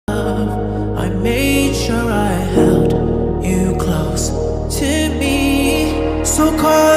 I made sure I held you close to me. So call